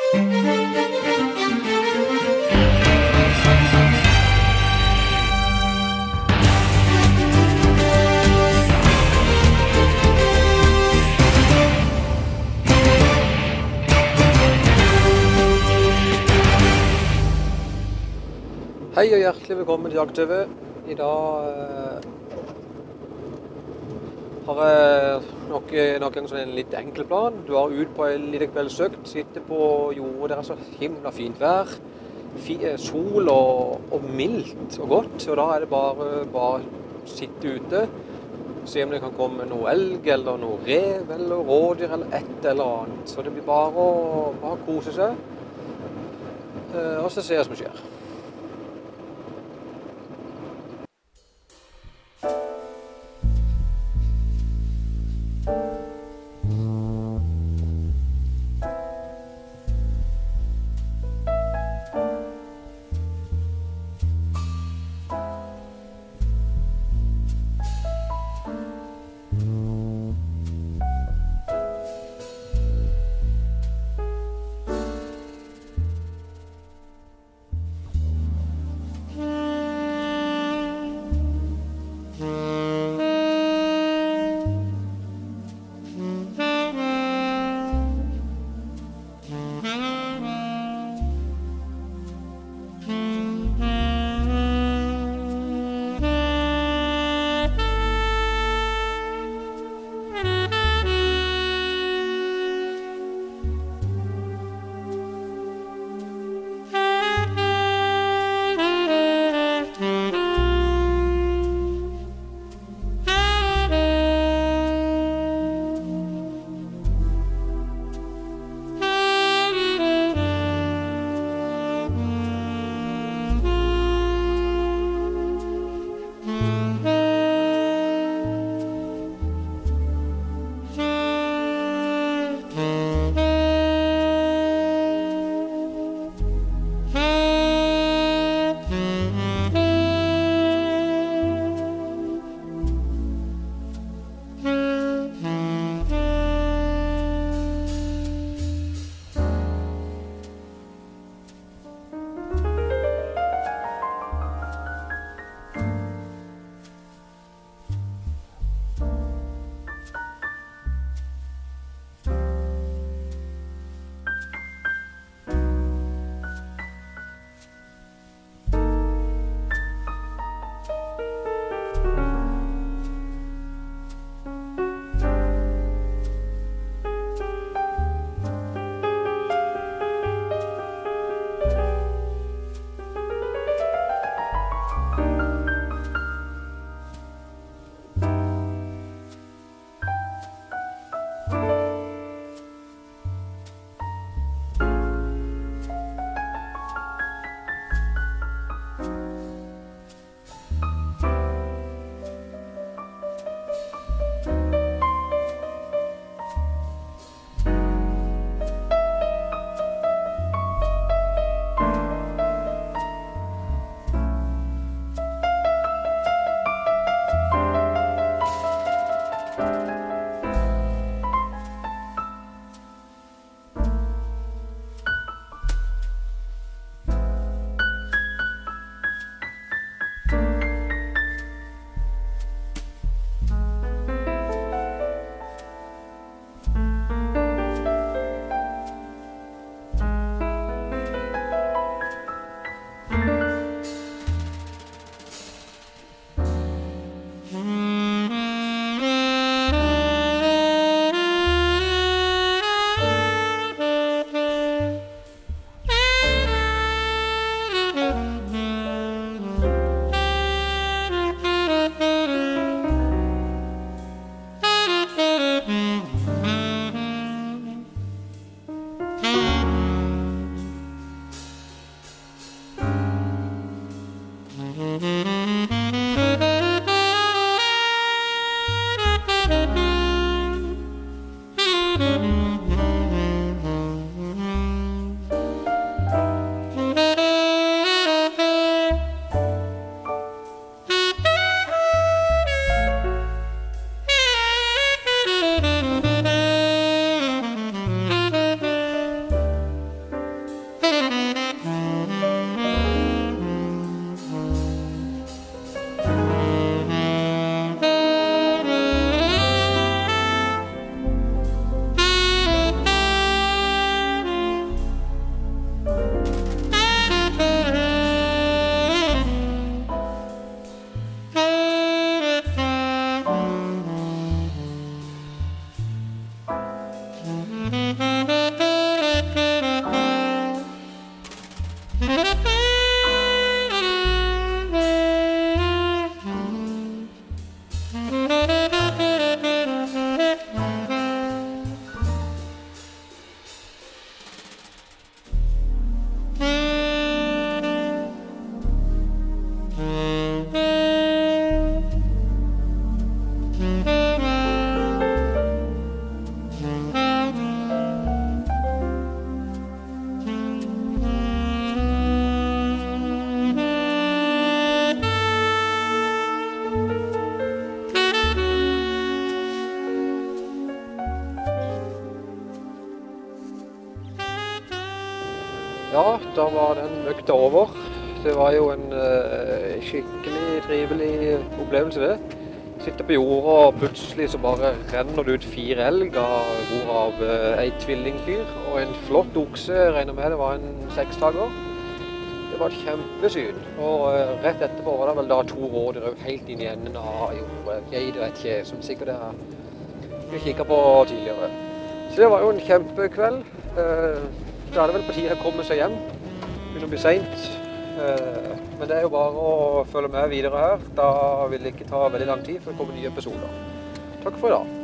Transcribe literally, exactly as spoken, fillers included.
Hei og hjertelig velkommen til Jakt T V. I dag eh, har jeg nok, nok en sånn en litt enkel plan. Du har ut på en liten kveldsøkt, sitter på jordet, det er så himla fint vær. Fi- Sol og, og mildt og godt, og da er det bare, bare sitte ute. Se om det kan komme noe elg, eller noe rev, eller rådyr, eller et eller annet. Så det blir bare å bare kose seg, eh, og så se hva som skjer. Ja, da var den økta over. Det var jo en uh, skikkelig trivelig opplevelse det. Sitter på jorda og plutselig så bare renner det ut fire elger, hvorav uh, en tvillingkyr og en flott okse, regner med det var en sekstager. Det var et kjempesyn, og uh, rett etterpå var det vel da to rådyr helt inn i enden av jorda. Geit og et kje, som sikkert er vi kikket på tidligere. Så det var jo en kjempekveld. Uh, da er det vel på tide å komme seg hjem. Begynner å bli sent. Men det er jo bare å følge med videre her. Da vil det ikke ta veldig lang tid før det kommer nye episoder. Takk for i dag.